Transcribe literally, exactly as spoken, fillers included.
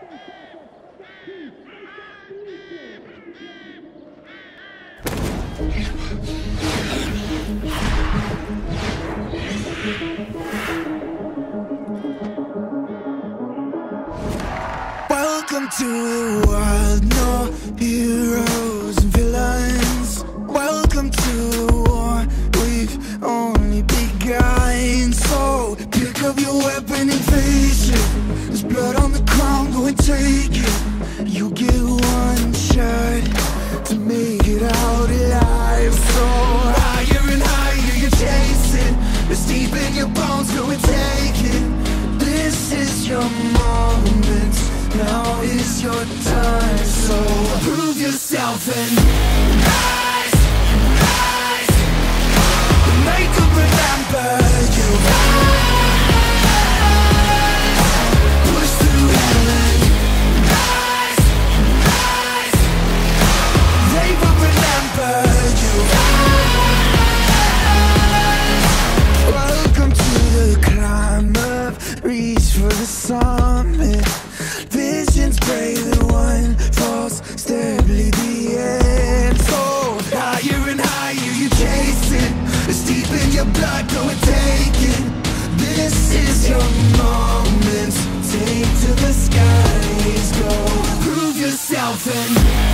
Welcome to the world, no heroes and villains. Welcome to the war, we've only begun. So pick up your weapon and face it. There's blood on the ground, go and take it. You get one shot to make it out alive. So higher and higher you're chasing. It's deep in your bones, go and take it. This is your moment, now is your time. So prove yourself and rise, rise. Make them remember you. Rise, push through hell and rise, rise. They will remember you. Rise. Welcome to the climb up, reach for the summit. Visions brave and one false step lead the end. So higher and higher you're chasing. It's deep in your blood, go and take it. This is your moment. Take to the skies, go. Prove yourself and